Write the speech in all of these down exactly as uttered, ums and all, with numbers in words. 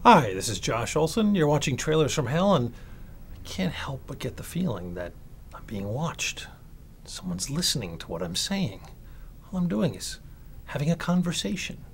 Hi, this is Josh Olson. You're watching Trailers from Hell, and I can't help but get the feeling that I'm being watched. Someone's listening to what I'm saying. All I'm doing is having a conversation.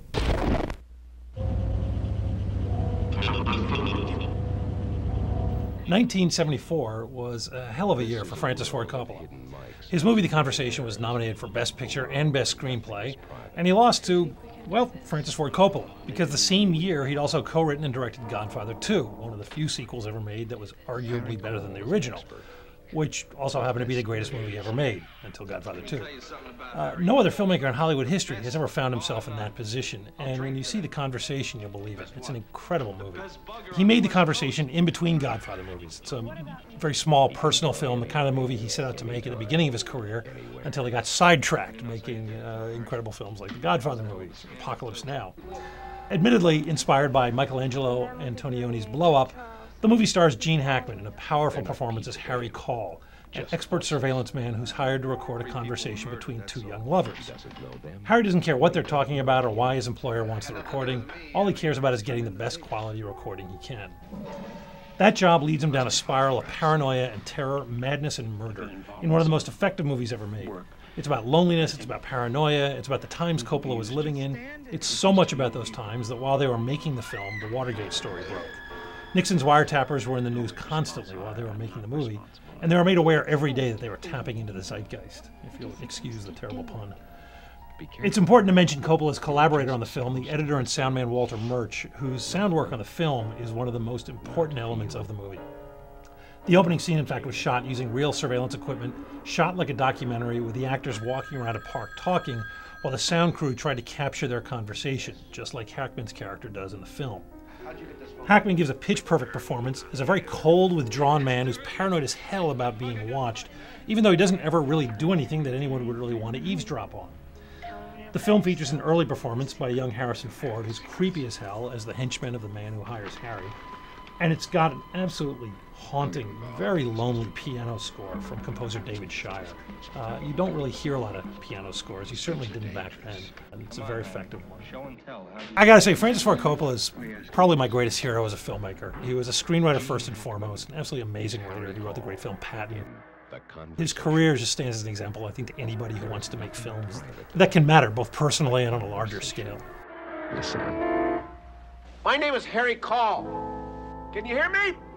nineteen seventy-four was a hell of a year for Francis Ford Coppola. His movie The Conversation was nominated for Best Picture and Best Screenplay, and he lost to, well, Francis Ford Coppola, because the same year he'd also co-written and directed Godfather two, one of the few sequels ever made that was arguably better than the original, which also happened to be the greatest movie ever made, until Godfather two. Uh, no other filmmaker in Hollywood history has ever found himself in that position, and when you see The Conversation, you'll believe it. It's an incredible movie. He made The Conversation in between Godfather movies. It's a very small, personal film, the kind of movie he set out to make at the beginning of his career, until he got sidetracked making uh, incredible films like the Godfather movies, Apocalypse Now. Admittedly inspired by Michelangelo Antonioni's Blow Up, the movie stars Gene Hackman in a powerful performance as Harry Call, an expert surveillance man who's hired to record a conversation between two young lovers. Harry doesn't care what they're talking about or why his employer wants the recording. All he cares about is getting the best quality recording he can. That job leads him down a spiral of paranoia and terror, madness and murder in one of the most effective movies ever made. It's about loneliness, it's about paranoia, it's about the times Coppola was living in. It's so much about those times that while they were making the film, the Watergate story broke. Nixon's wiretappers were in the news constantly while they were making the movie, and they were made aware every day that they were tapping into the zeitgeist, if you'll excuse the terrible pun. It's important to mention Coppola's collaborator on the film, the editor and soundman Walter Murch, whose sound work on the film is one of the most important elements of the movie. The opening scene, in fact, was shot using real surveillance equipment, shot like a documentary with the actors walking around a park talking, while the sound crew tried to capture their conversation, just like Hackman's character does in the film. Hackman gives a pitch-perfect performance as a very cold, withdrawn man who's paranoid as hell about being watched, even though he doesn't ever really do anything that anyone would really want to eavesdrop on. The film features an early performance by young Harrison Ford, who's creepy as hell as the henchman of the man who hires Harry, and it's got an absolutely haunting, very lonely piano score from composer David Shire. Uh, you don't really hear a lot of piano scores. You certainly didn't back then, and it's a very effective one. I gotta say, Francis Ford Coppola is probably my greatest hero as a filmmaker. He was a screenwriter first and foremost, an absolutely amazing writer. He wrote the great film Patton. His career just stands as an example, I think, to anybody who wants to make films that can matter, both personally and on a larger scale. Listen. My name is Harry Call. Can you hear me?